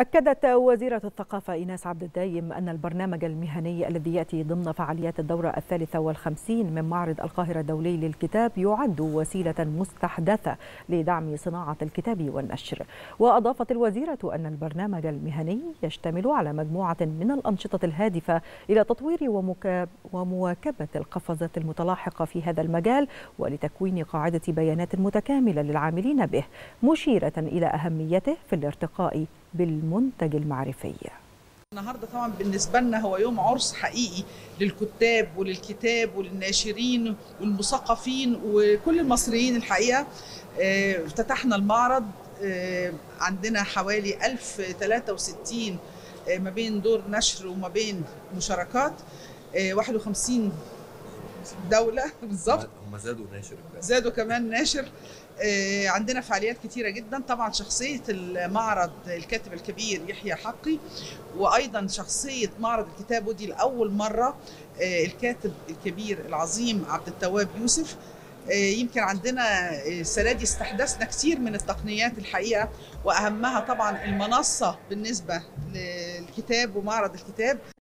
أكدت وزيرة الثقافة إيناس عبد الدايم أن البرنامج المهني الذي يأتي ضمن فعاليات الدورة 53 من معرض القاهرة الدولي للكتاب يعد وسيلة مستحدثة لدعم صناعة الكتاب والنشر. وأضافت الوزيرة أن البرنامج المهني يشتمل على مجموعة من الأنشطة الهادفة إلى تطوير ومواكبة القفزات المتلاحقة في هذا المجال ولتكوين قاعدة بيانات متكاملة للعاملين به، مشيرة إلى أهميته في الارتقاء بالمنتج المعرفي. النهارده طبعا بالنسبه لنا هو يوم عرس حقيقي للكتاب وللكتاب وللناشرين والمثقفين وكل المصريين الحقيقه. افتتحنا المعرض، عندنا حوالي 1063 ما بين دور نشر وما بين مشاركات، 51 دولة بالظبط. هم زادوا ناشر، زادوا كمان ناشر. عندنا فعاليات كتيرة جدا. طبعا شخصية المعرض الكاتب الكبير يحيى حقي، وأيضا شخصية معرض الكتاب، ودي لأول مرة الكاتب الكبير العظيم عبد التواب يوسف. يمكن عندنا السنة دي استحدثنا كتير من التقنيات الحقيقة، وأهمها طبعا المنصة بالنسبة للكتاب ومعرض الكتاب.